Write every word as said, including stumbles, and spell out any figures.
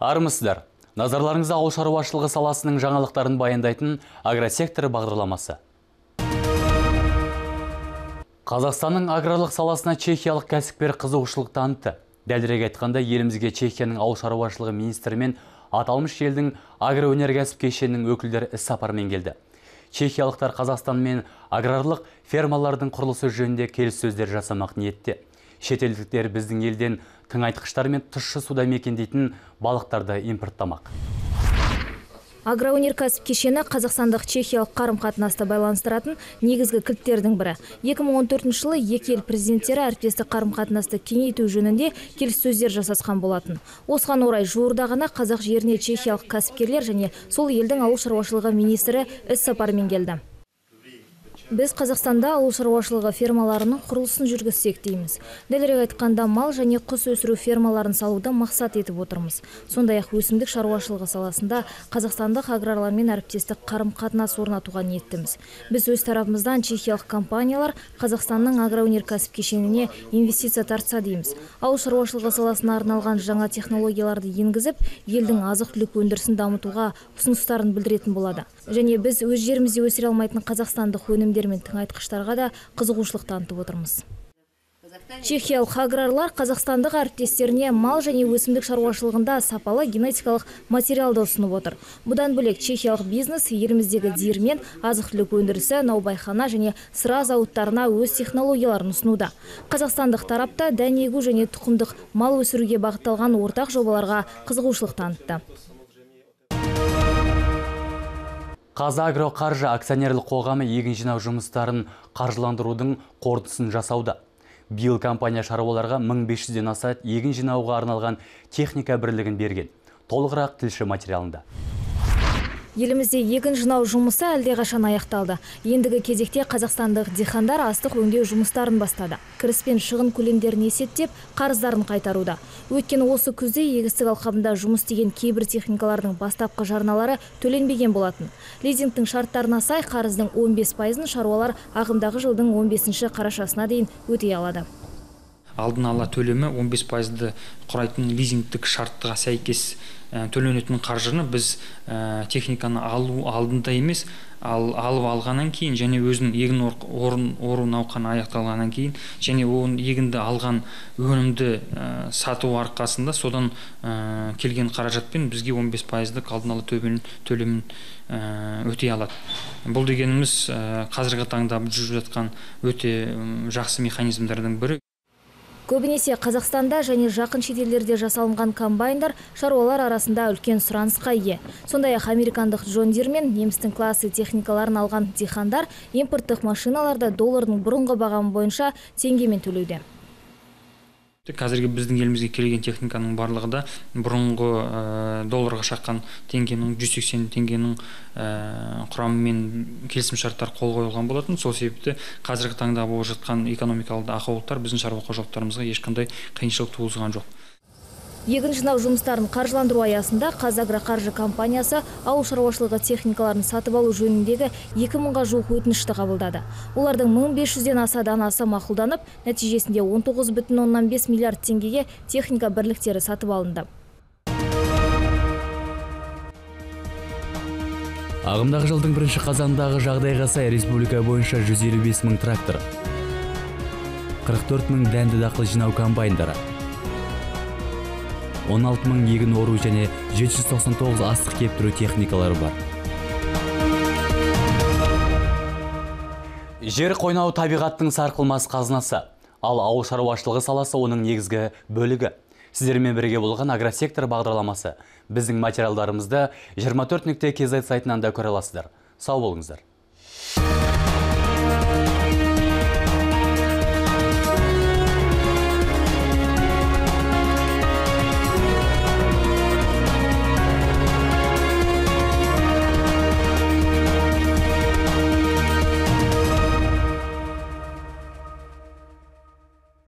Армысыздар. Назарларыңызда ауыл шаруашылығы саласының жаңалықтарын баяндайтын агросектор бағдарламасы. Қазақстанның аграрлық саласына чехиялық кәсіпкер қызығушылық танытты. Дәлірек айтқанда, елімізге Чехияның ауыл шаруашылығы министрі мен аталмыш елдің агроөнеркәсіп кешенінің өкілдері іс-сапармен келді. Чехиялықтар Қазақстан мен аграрлық фермалардың құрылысы жөнінде келіссөздер жасамақ ниетте. Шетелдіктер біздің елден тыңайтқыштар мен тұщы суда мекендейтін балықтарды импорттамақ. Агроөнеркәсіп кешені қазақстандық чехиялық қарым-қатынасты байланыстыратын негізгі кілттердің бірі. екі мың он төртінші жылы екі ел президенттері әріптестік қарым-қатынасты кеңейту жөнінде келіссөздер жасасқан болатын. Осыған орай жуырда ғана қазақ жеріне чехиялық кәсіпкерлер және сол елдің ауыл шаруашылығы министрі іс-сапармен келді. Біз Қазақстанда ауыл шаруашылығы фермаларының құрылысын жүргізсек дейміз. Дәлірек айтқанда, мал және құс өсіру фермаларын салуды мақсат етіп отырмыз. Сондай-ақ өсімдік шаруашылығы саласында қазақстандық аграрлармен әріптестік қарым-қатынас орнатуға ниеттіміз. Біз өз тарапымыздан чехиялық компаниялар Қазақстанның агроөнеркәсіп кешеніне инвестиция тартса дейміз. Ауыл шаруашылығы саласына арналған жаңа технологияларды енгізіп, елдің азық-түлік өндірісін дамытуға ұсыныстарын білдіретін болады. Және біз өз жерімізде өсіре алмайтын қазақстандық өнімдер мен тыңайтқыштарға да қызығушылық танытып отырмыз. Чехиялық аграрлар қазақстандық әріптестеріне мал және өсімдік шаруашылығында сапалы генетикалық материалды ұсынып отыр. Бұдан бөлек чехиялық бизнес еліміздегі диірмен, азық-түлік өндірісі, наубайхана және сыра зауыттарына өз технологияларын ұсынуда. Қазақстандық тарапта дән егу және тұқымдық мал өсіруге бағытталған ортақ жобаларға қызығушылық танытты. Қазагро қаржы акционерлік қоғамы егін жинау жұмыстарын қаржыландырудың қорытындысын жасауда. Биыл компания шаруаларға мың бес жүзден аса егін жинауға арналған техника бірлігін берген. Толығырақ тілші материалында. Елімізде егін жинау жұмысы әлдеқашан аяқталды. Ендігі кезекте қазақстандық диқандар астық өңдеу жұмыстарын бастады. Кіріс пен шығын көлемдерін есептеп, қарыздарын қайтаруда. Өткен осы күзде егістік алқабында жұмыс істеген кейбір техникалардың бастапқы жарналары төленбеген болатын. Лизингтің шарттарына сай қарыздың он бес пайызын шаруалар ағымдағы жылдың он бесінші қарашасына дейін өтей алады. Алдын ала төлемі он бес пайызды құрайтын лизингтік шартқа сәйкес төленетін қаржыны біз техниканы алу алдында емес, ал алып алғаннан кейін және өзінің егін орын ору науқаны аяқталғаннан кейін және оның егінді алған өнімді сату арқасында содан келген қаражатпен бізге он бес пайыздық алдын ала төлемін өтей алады. Бұл дегеніміз қазіргі таңда жүріп жатқан өте жақсы механизмдердің бірі. Көбінесе Қазақстанда және жақын шетелдерде жасалынған комбайндар шаруалар арасында үлкен сұранысқа ие. Сондай-ақ американдық Джон Дир мен немістің классы техникаларын алған диқандар импорттық машиналарда доллардың бұрынғы бағамы бойынша теңгемен төлеуде. Қазіргі біздің елімізге келген техниканың барлығы да бұрынғы долларға шаққан теңгенің жүз сексен теңгенің құрамымен келісімшарттар қол қойылған болатын. Сол себепті қазіргі таңда болып жатқан экономикалық ахуалдар біздің шаруа қожалықтарымызға ешқандай қиыншылық туғызған жоқ. Егін жинау жұмыстарын қаржыландыру аясында Қазагро қаржы компаниясы ауыл шаруашылығы техникаларын сатып алу жөніндегі екі мыңға жуық өтінішті қабылдады. Олардың мың бес жүзден аса данасы мақұлданып, нәтижесінде он тоғыз бүтін оннан бес миллиард теңгеге техника бірліктері сатып алынды. Ағымдағы жылдың бірінші қазандағы жағдайға сай республика бойынша жүз елу бес мың трактор, қырық төрт мың дәнді дақыл жинау комбайндары, он алты мың егін ору және жеті жүз тоқсан тоғыз астық кептіру техникалары бар. Жер қойнауы табиғаттың сарқылмас қазынасы, ал ауыл шаруашылығы саласы оның негізгі бөлігі. Сіздермен бірге болған агросектор бағдарламасы. Біздің материалдарымызды жиырма төрт нүкте кз сайтынан да көре аласыздар. Сау болыңыздар.